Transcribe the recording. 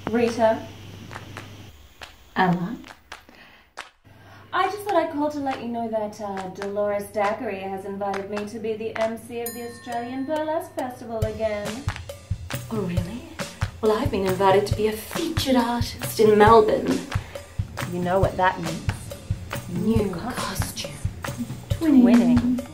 Rita. Ella? I just thought I'd call to let you know that Dolores Daiquiri has invited me to be the MC of the Australian Burlesque Festival again. Oh, really? Well, I've been invited to be a featured artist in Melbourne. You know what that means. New costume. Twinning.